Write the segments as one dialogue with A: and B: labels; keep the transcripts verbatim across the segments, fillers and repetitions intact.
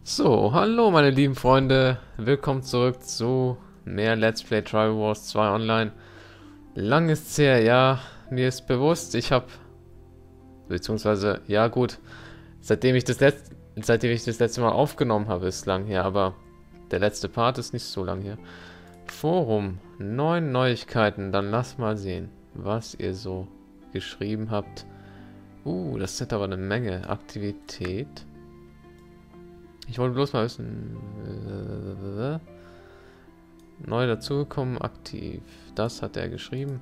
A: So, hallo meine lieben Freunde, willkommen zurück zu mehr Let's Play Tribal Wars zwei Online. Lang ist's her, ja, mir ist bewusst, ich habe, beziehungsweise, ja gut, seitdem ich das letzte, seitdem ich das letzte Mal aufgenommen habe, ist lang her, aber der letzte Part ist nicht so lang her. Forum, neun Neuigkeiten, dann lasst mal sehen, was ihr so geschrieben habt. Uh, das sind aber eine Menge. Aktivität. Ich wollte bloß mal wissen. Äh, neu dazugekommen, aktiv. Das hat er geschrieben.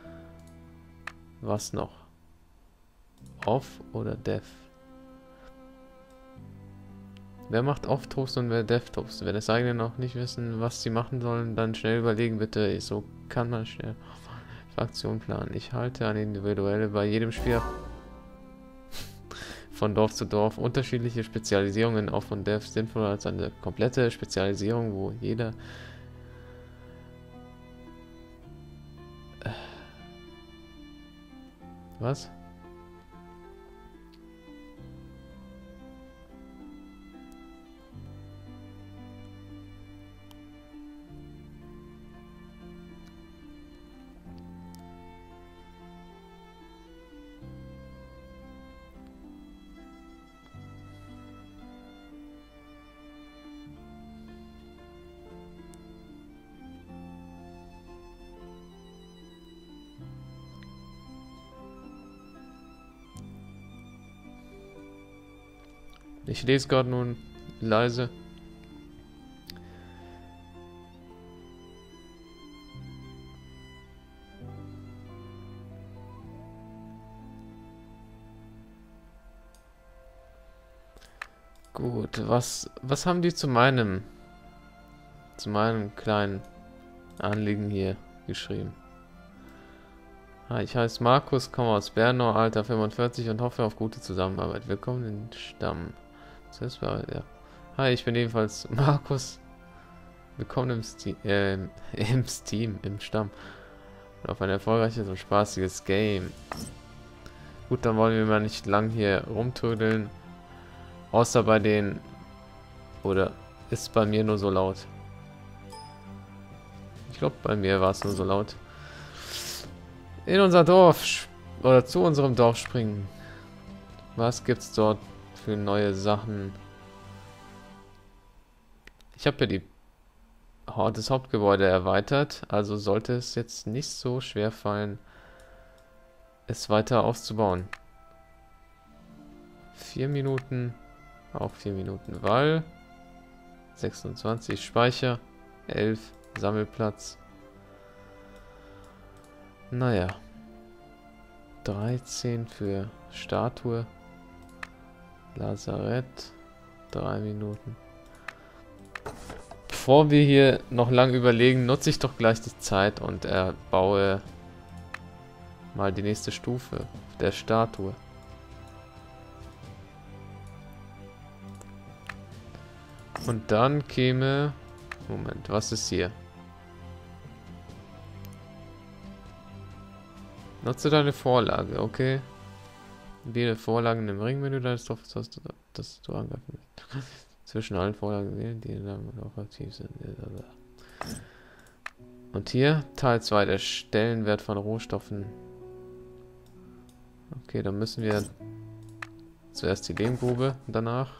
A: Was noch? Off oder Dev? Wer macht Off-Toast und wer Dev-Toast? Wenn es eigene noch nicht wissen, was sie machen sollen, dann schnell überlegen bitte. So kann man schnell Fraktion planen. Ich halte an individuelle bei jedem Spiel von Dorf zu Dorf. Unterschiedliche Spezialisierungen auch von Dev sinnvoller als eine komplette Spezialisierung, wo jeder was? Ich lese gerade nun leise. Gut, was was haben die zu meinem zu meinem kleinen Anliegen hier geschrieben? Hi, ich heiße Markus, komme aus Bernau, Alter fünfundvierzig und hoffe auf gute Zusammenarbeit. Willkommen in den Stamm. Das war, ja. Hi, ich bin ebenfalls Markus. Willkommen im Steam, äh, im Steam, im Stamm. Und auf ein erfolgreiches und spaßiges Game. Gut, dann wollen wir mal nicht lang hier rumtrödeln. Außer bei den... Oder ist bei mir nur so laut? Ich glaube, bei mir war es nur so laut. In unser Dorf oder zu unserem Dorf springen. Was gibt's dort für neue Sachen? Ich habe ja die das Hauptgebäude erweitert, also sollte es jetzt nicht so schwer fallen, es weiter auszubauen. Vier Minuten, auch vier Minuten Wall, sechsundzwanzig Speicher, elf Sammelplatz. Naja, dreizehn für Statue, Lazarett, drei Minuten. Bevor wir hier noch lang überlegen, nutze ich doch gleich die Zeit und erbaue mal die nächste Stufe der Statue. Und dann käme... Moment, was ist hier? Nutze deine Vorlage, okay. Wähle Vorlagen im Ringmenü deines Dorfes, das du, das du angreifen willst. Zwischen allen Vorlagen wählen, die dann auch aktiv sind. Und hier Teil zwei, der Stellenwert von Rohstoffen. Okay, dann müssen wir zuerst die Lehmgrube und danach.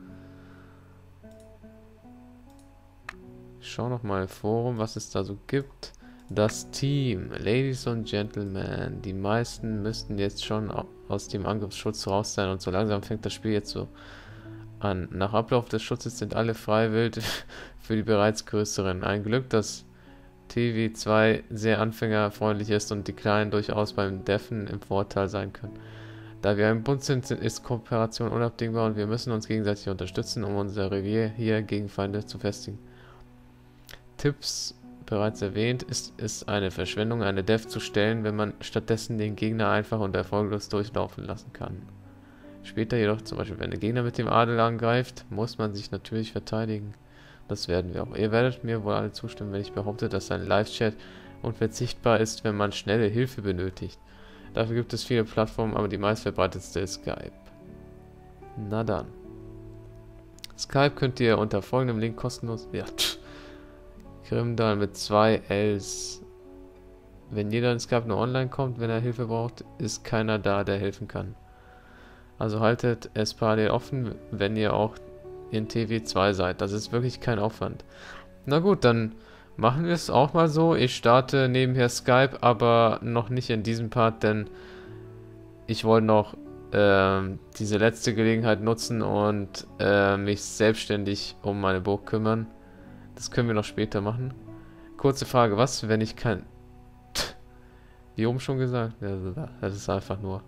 A: Ich schau noch mal im Forum, was es da so gibt. Das Team, Ladies und Gentlemen, die meisten müssten jetzt schon aus dem Angriffsschutz raus sein und so langsam fängt das Spiel jetzt so an. Nach Ablauf des Schutzes sind alle freiwillig für die bereits größeren. Ein Glück, dass T W zwei sehr anfängerfreundlich ist und die Kleinen durchaus beim Deffen im Vorteil sein können. Da wir ein Bund sind, ist Kooperation unabdingbar und wir müssen uns gegenseitig unterstützen, um unser Revier hier gegen Feinde zu festigen. Tipps bereits erwähnt, ist es eine Verschwendung, eine Dev zu stellen, wenn man stattdessen den Gegner einfach und erfolglos durchlaufen lassen kann. Später jedoch, zum Beispiel wenn der Gegner mit dem Adel angreift, muss man sich natürlich verteidigen. Das werden wir auch. Ihr werdet mir wohl alle zustimmen, wenn ich behaupte, dass ein Live-Chat unverzichtbar ist, wenn man schnelle Hilfe benötigt. Dafür gibt es viele Plattformen, aber die meistverbreitetste ist Skype. Na dann. Skype könnt ihr unter folgendem Link kostenlos... Ja, Grimdal mit zwei Ls. Wenn jeder in Skype nur online kommt, wenn er Hilfe braucht, ist keiner da, der helfen kann. Also haltet es parallel offen, wenn ihr auch in T W zwei seid. Das ist wirklich kein Aufwand. Na gut, dann machen wir es auch mal so. Ich starte nebenher Skype, aber noch nicht in diesem Part, denn ich wollte noch ähm, diese letzte Gelegenheit nutzen und äh, mich selbstständig um meine Burg kümmern. Das können wir noch später machen. Kurze Frage, was, wenn ich kein... Wie oben schon gesagt, das ist einfach nur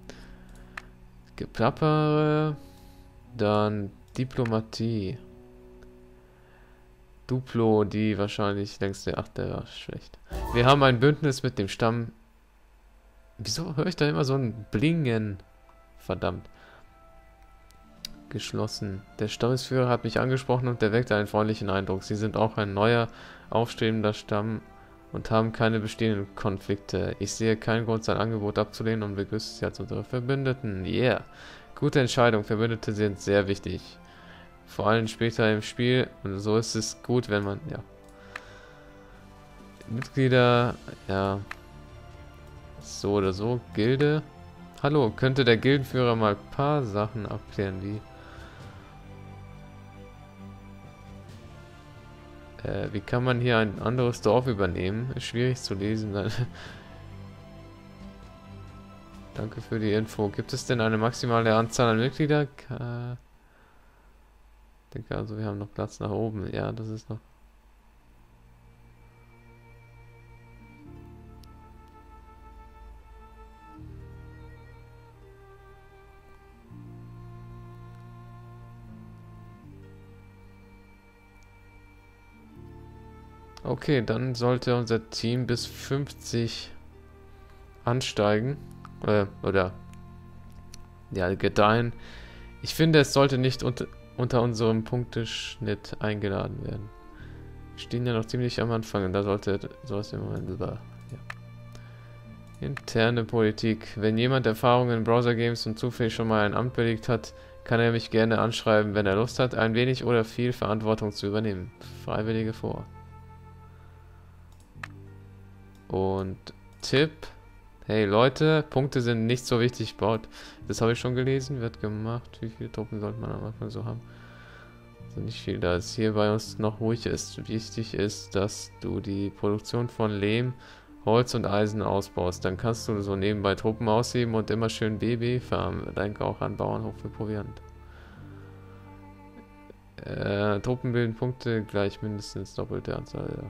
A: Geplappere, dann Diplomatie. Duplo, die wahrscheinlich längste... Ach, der war schlecht. Wir haben ein Bündnis mit dem Stamm... Wieso höre ich da immer so ein Blingen? Verdammt. Geschlossen. Der Stammesführer hat mich angesprochen und der weckt einen freundlichen Eindruck. Sie sind auch ein neuer, aufstrebender Stamm und haben keine bestehenden Konflikte. Ich sehe keinen Grund, sein Angebot abzulehnen und begrüße sie als unsere Verbündeten. Yeah. Gute Entscheidung. Verbündete sind sehr wichtig. Vor allem später im Spiel. Und so ist es gut, wenn man, ja. Mitglieder, ja. So oder so. Gilde. Hallo, könnte der Gildenführer mal ein paar Sachen abklären, wie... Äh, wie kann man hier ein anderes Dorf übernehmen? Ist schwierig zu lesen. Danke für die Info. Gibt es denn eine maximale Anzahl an Mitgliedern? Ka ich denke also, wir haben noch Platz nach oben. Ja, das ist noch... Okay, dann sollte unser Team bis fünfzig ansteigen. Äh, oder ja, gedeihen. Ich finde, es sollte nicht unter, unter unserem Punkteschnitt eingeladen werden. Wir stehen ja noch ziemlich am Anfang und da sollte sowas im Moment über. Ja. Interne Politik. Wenn jemand Erfahrungen in Browser-Games und zufällig schon mal ein Amt belegt hat, kann er mich gerne anschreiben, wenn er Lust hat, ein wenig oder viel Verantwortung zu übernehmen. Freiwillige vor. Und Tipp. Hey Leute, Punkte sind nicht so wichtig, baut. Das habe ich schon gelesen, wird gemacht. Wie viele Truppen sollte man am Anfang so haben? Also nicht viel, da es hier bei uns noch ruhig ist. Wichtig ist, dass du die Produktion von Lehm, Holz und Eisen ausbaust. Dann kannst du so nebenbei Truppen ausheben und immer schön B B farmen. Denke auch an Bauernhof für Proviant. Äh, Truppen bilden Punkte gleich mindestens doppelte Anzahl. Ja.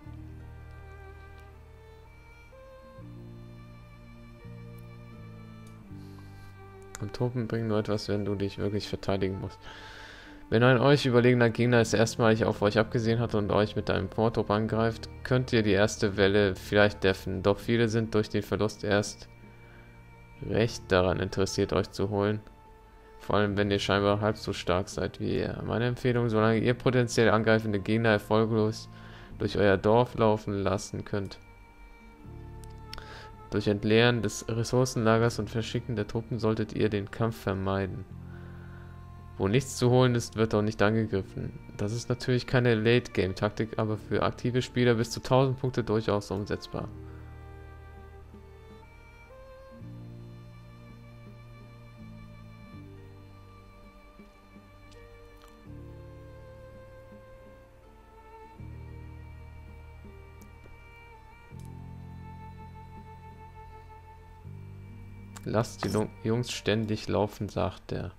A: Und Truppen bringen nur etwas, wenn du dich wirklich verteidigen musst. Wenn ein euch überlegener Gegner es erstmalig auf euch abgesehen hat und euch mit einem Vortrupp angreift, könnt ihr die erste Welle vielleicht deffen. Doch viele sind durch den Verlust erst recht daran interessiert, euch zu holen. Vor allem, wenn ihr scheinbar halb so stark seid wie er. Meine Empfehlung, solange ihr potenziell angreifende Gegner erfolglos durch euer Dorf laufen lassen könnt. Durch Entleeren des Ressourcenlagers und Verschicken der Truppen solltet ihr den Kampf vermeiden. Wo nichts zu holen ist, wird auch nicht angegriffen. Das ist natürlich keine Late-Game-Taktik, aber für aktive Spieler bis zu tausend Punkte durchaus umsetzbar. Lasst die Jungs ständig laufen, sagt er.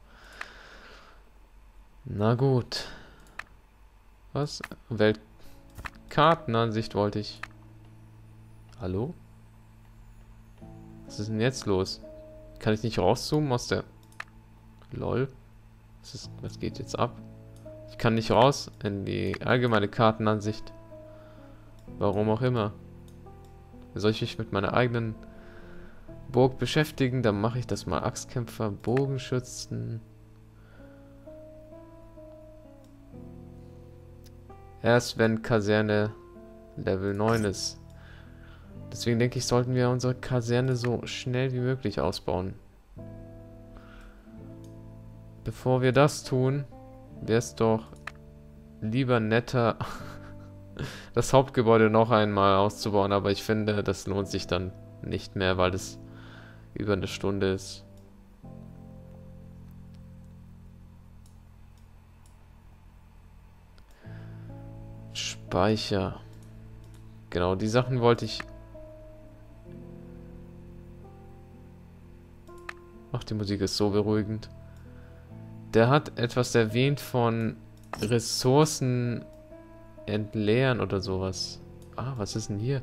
A: Na gut. Was? Weltkartenansicht wollte ich. Hallo? Was ist denn jetzt los? Kann ich nicht rauszoomen aus der... Lol. Was, ist, was geht jetzt ab? Ich kann nicht raus in die allgemeine Kartenansicht. Warum auch immer. Soll ich mich mit meiner eigenen Burg beschäftigen? Dann mache ich das mal. Axtkämpfer, Bogenschützen. Erst wenn Kaserne Level neun ist. Deswegen denke ich, sollten wir unsere Kaserne so schnell wie möglich ausbauen. Bevor wir das tun, wäre es doch lieber netter, das Hauptgebäude noch einmal auszubauen, aber ich finde, das lohnt sich dann nicht mehr, weil es über eine Stunde ist. Speicher. Genau, die Sachen wollte ich... Ach, die Musik ist so beruhigend. Der hat etwas erwähnt von Ressourcen entleeren oder sowas. Ah, was ist denn hier?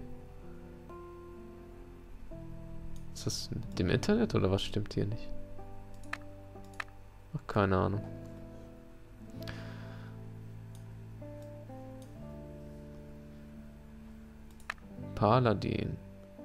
A: Ist das mit dem Internet oder was stimmt hier nicht? Ach, keine Ahnung. Paladin.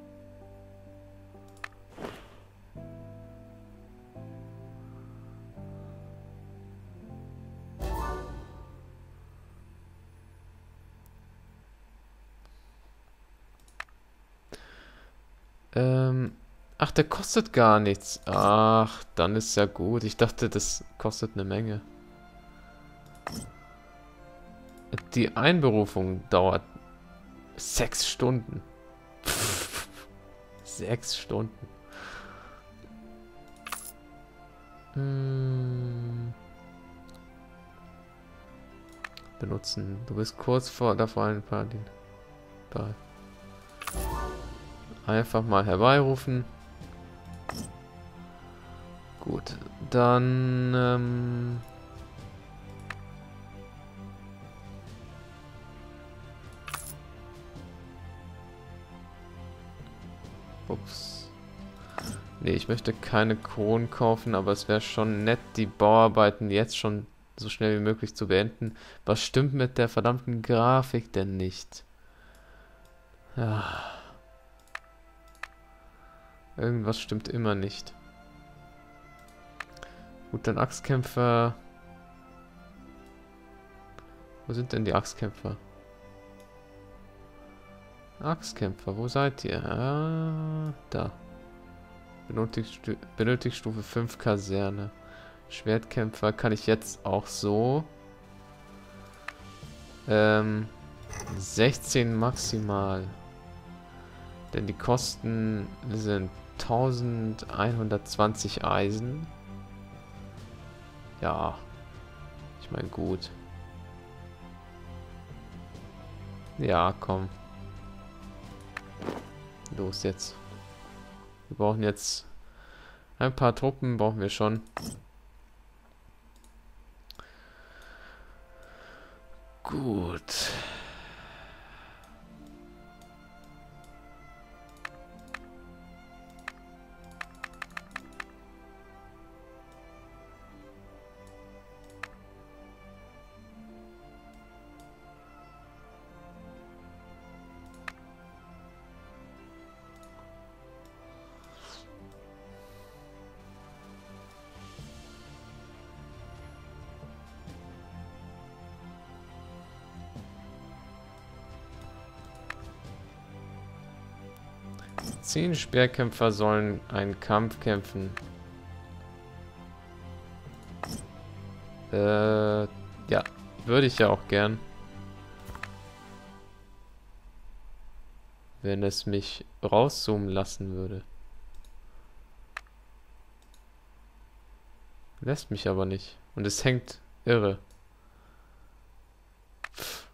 A: Ähm, ach, der kostet gar nichts. Ach, dann ist ja gut. Ich dachte, das kostet eine Menge. Die Einberufung dauert sechs Stunden. Sechs Stunden. Hm. Benutzen. Du bist kurz vor davor, ein Paladin. Bei. Einfach mal herbeirufen. Gut, dann ähm ups. Nee, ich möchte keine Kronen kaufen, aber es wäre schon nett, die Bauarbeiten jetzt schon so schnell wie möglich zu beenden. Was stimmt mit der verdammten Grafik denn nicht? Ja. Irgendwas stimmt immer nicht. Gut, dann Axtkämpfer. Wo sind denn die Axtkämpfer? Axtkämpfer, wo seid ihr? Ah, da. Benötigt, benötigt Stufe fünf Kaserne. Schwertkämpfer kann ich jetzt auch so. Ähm, sechzehn maximal. Denn die Kosten sind eintausendeinhundertzwanzig Eisen. Ja. Ich meine, gut. Ja, komm. Los jetzt. Wir brauchen jetzt ein paar Truppen, brauchen wir schon. Gut. Zehn Speerkämpfer sollen einen Kampf kämpfen. Äh, ja, würde ich ja auch gern. Wenn es mich rauszoomen lassen würde. Lässt mich aber nicht. Und es hängt irre. Pff.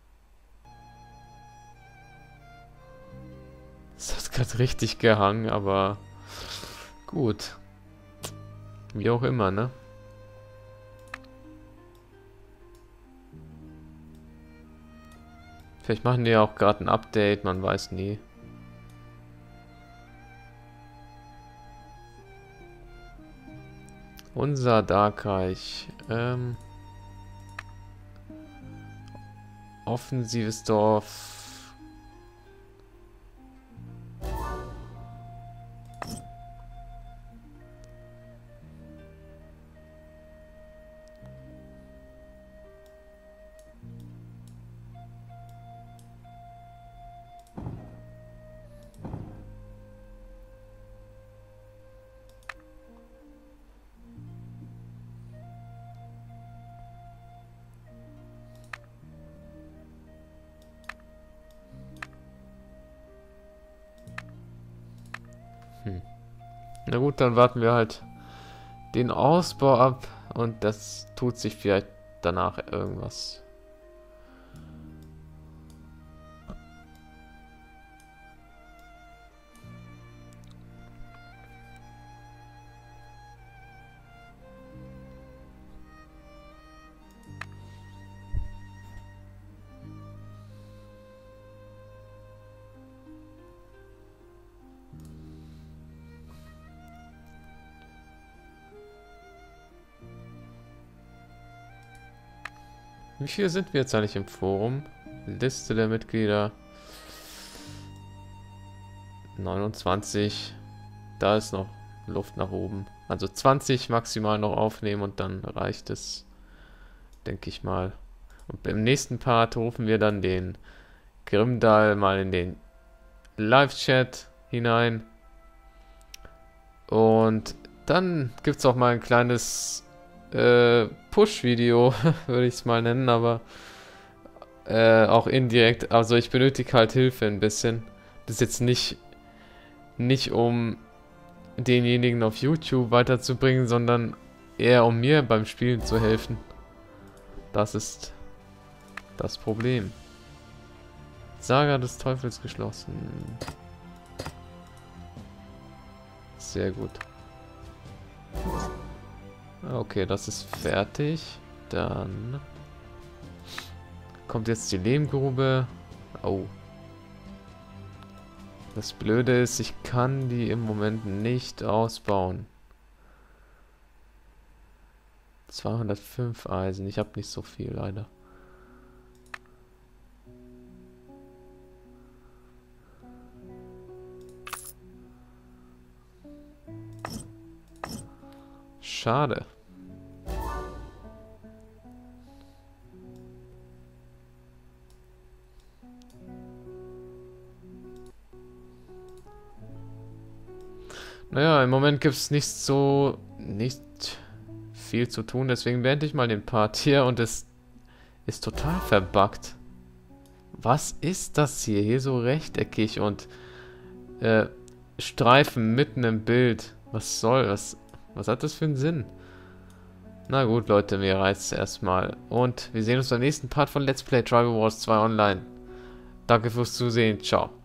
A: Es hat gerade richtig gehangen, aber gut. Wie auch immer, ne? Vielleicht machen die ja auch gerade ein Update, man weiß nie. Unser Darkreich. Ähm, offensives Dorf. Na gut, dann warten wir halt den Ausbau ab und das tut sich vielleicht danach irgendwas. Wie viele sind wir jetzt eigentlich im Forum? Liste der Mitglieder. neunundzwanzig. Da ist noch Luft nach oben. Also zwanzig maximal noch aufnehmen und dann reicht es, denke ich mal. Und im nächsten Part rufen wir dann den Grimdal mal in den Live-Chat hinein. Und dann gibt es auch mal ein kleines äh, Push-Video, würde ich es mal nennen, aber äh, auch indirekt. Also ich benötige halt Hilfe ein bisschen. Das ist jetzt nicht, nicht um denjenigen auf YouTube weiterzubringen, sondern eher um mir beim Spielen zu helfen. Das ist das Problem. Saga des Teufels geschlossen. Sehr gut. Okay, das ist fertig. Dann kommt jetzt die Lehmgrube. Oh. Das Blöde ist, ich kann die im Moment nicht ausbauen. zweihundertfünf Eisen. Ich habe nicht so viel, leider. Schade. Naja, im Moment gibt es nicht so... nicht viel zu tun, deswegen beende ich mal den Part hier und es ist total verbuggt. Was ist das hier? Hier so rechteckig und äh, Streifen mitten im Bild. Was soll das? Was hat das für einen Sinn? Na gut, Leute, mir reizt es erstmal. Und wir sehen uns beim nächsten Part von Let's Play Tribal Wars zwei Online. Danke fürs Zusehen. Ciao.